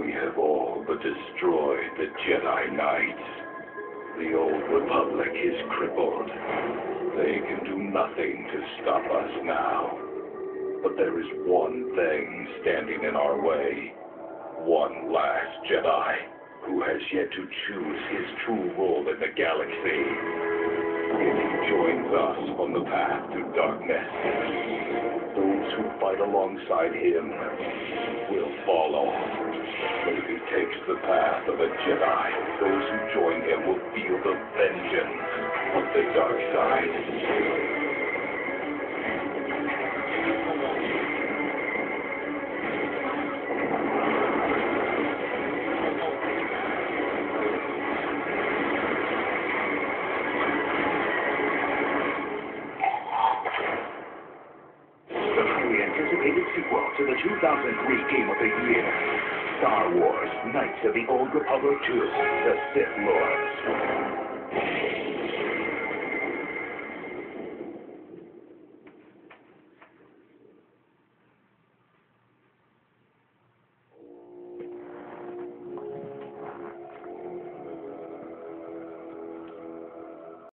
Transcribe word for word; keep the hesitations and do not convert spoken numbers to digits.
We have all but destroyed the Jedi Knights. The old Republic is crippled. They can do nothing to stop us now. But there is one thing standing in our way. One last Jedi who has yet to choose his true role in the galaxy. If he joins us on the path to darkness, those who fight alongside him will follow. But if he takes the path of a Jedi, those who join him will feel the vengeance of the dark side. Sequel to the two thousand three Game of the Year, Star Wars Knights of the Old Republic two, The Sith Lords.